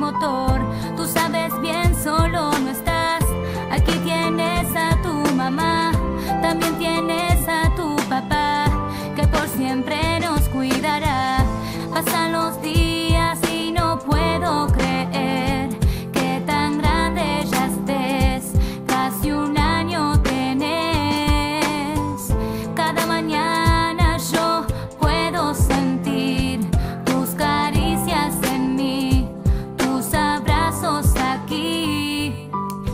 motor. Tú sabes bien, solo no estás. Aquí tienes a tu mamá, también tienes a tu papá, que por siempre nos cuidará. Pasan los días y no puedo creer que tan grande ya estés. Casi un año tenés. Cada mañana yo puedo sentir tus caricias en mí, tus abrazos aquí.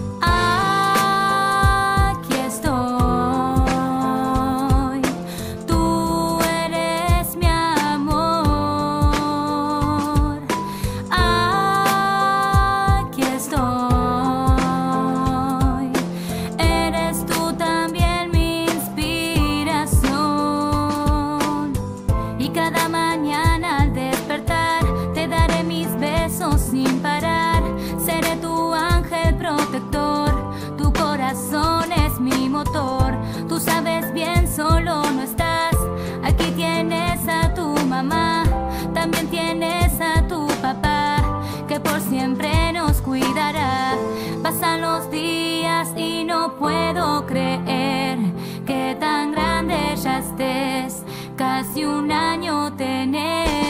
Aquí estoy. Tú eres mi amor. Aquí estoy. Eres tú también mi inspiración. Y cada mañana al despertar te daré mis besos sin parar. Seré tu ángel protector. Tu corazón es mi motor. Tú sabes bien, solo no estás. Aquí tienes a tu mamá, también tienes a tu papá, que por siempre nos cuidará. Pasan los días y no puedo creer que tan grande ya estés. Casi un año tenés.